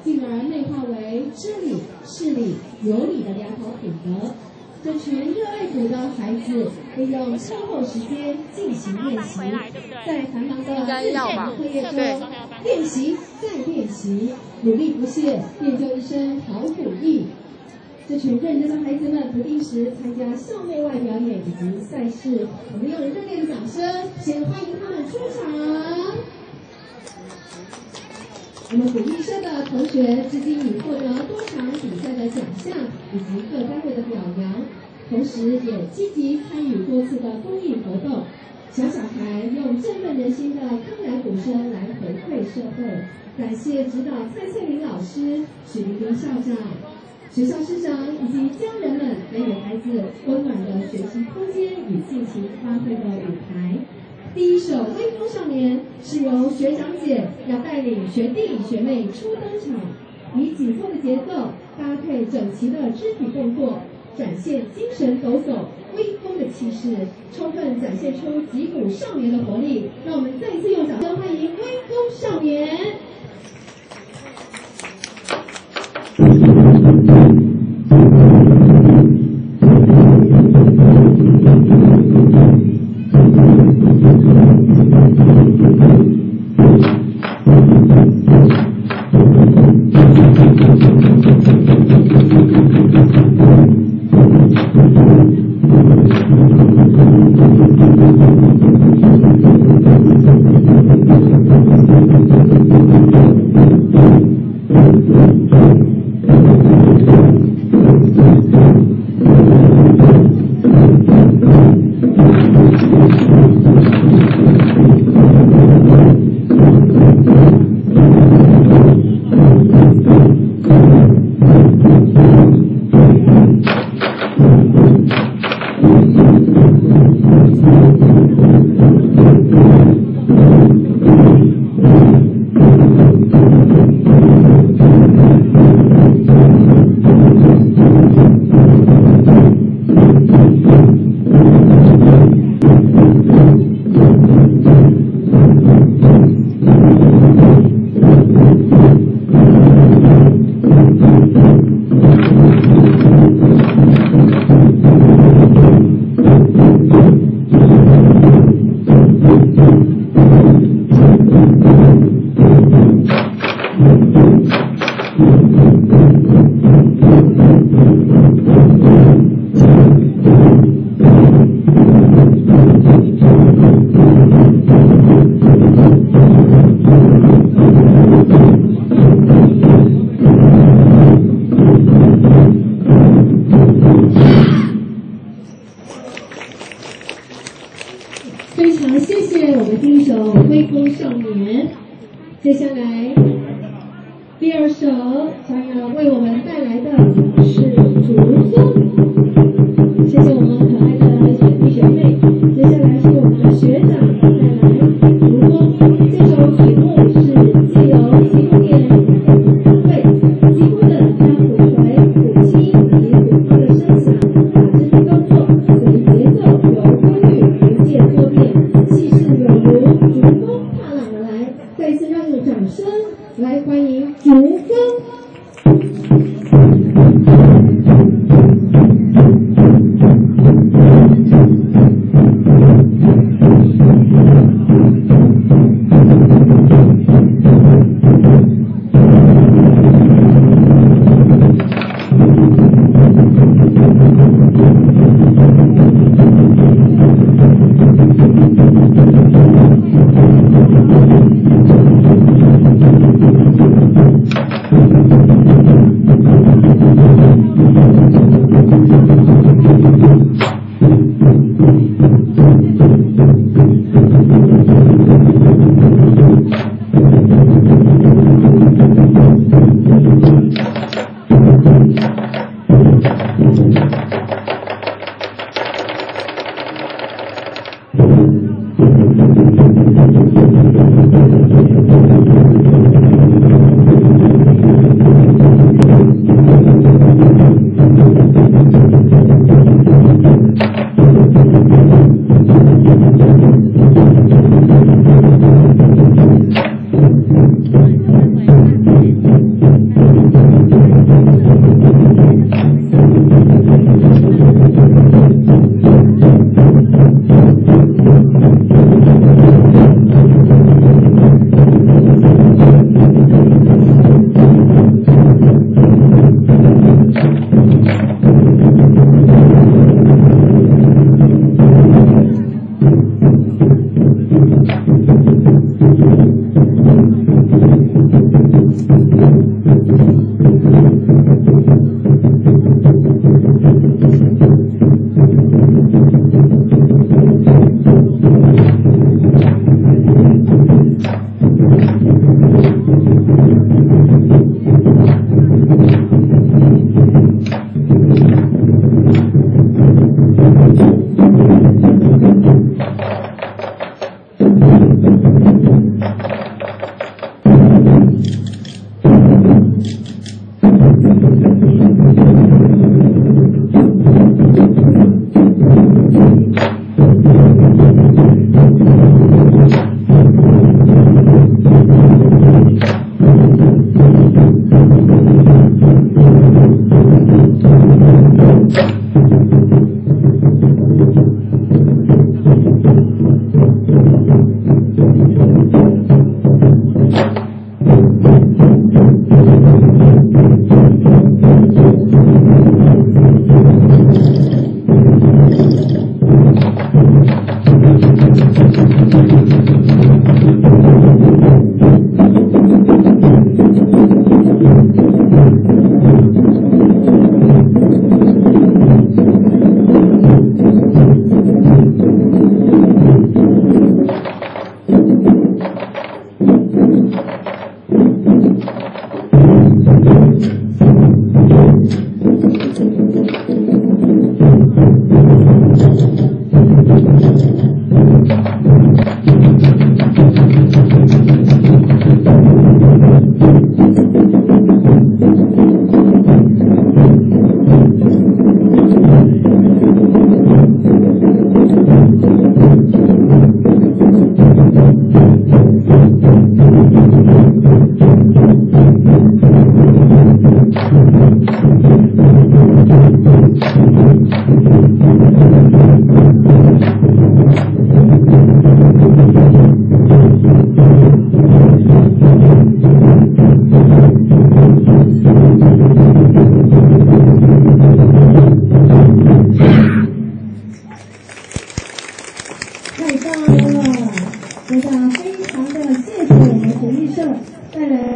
进而内化为知理、事理、有理的良好品德。这群热爱古的孩子利用课后时间进行练习，在繁忙的日常课业中练习再练习，努力不懈，练就一身好武艺。这群认真的孩子们不定时参加校内外表演以及赛事，我们用热烈的掌声先欢迎他们出场。我们鼓励社的同学至今已获得多场比赛的奖项以及各单位的表扬，同时也积极参与多次的公益活动。小孩用振奋人心的铿然鼓声来回馈社会，感谢指导蔡翠玲老师、许玲玲校长、学校师长以及家人们给予孩子温暖的学习空间与尽情发挥的舞台。第一首《威风少年》是由学长姐要带领学弟学妹初登场，以紧凑的节奏搭配整齐的肢体动作，展现精神抖擞、威风的气势，充分展现出击鼓少年的活力。让我们再一次用掌声欢迎威风少年！非常谢谢我们第一首《威风少年》，接下来第二首将要为我们带来的是《竹风》，谢谢我们可爱的学弟学妹。接下来是我们的学长带来《竹风》，这首曲目是借由击鼓店会击鼓的将鼓槌、鼓器以及鼓棒的声响，把肢体动作随节奏有规律、无界多变，气势有如竹风踏浪而来。再一次让用掌声来欢迎竹风。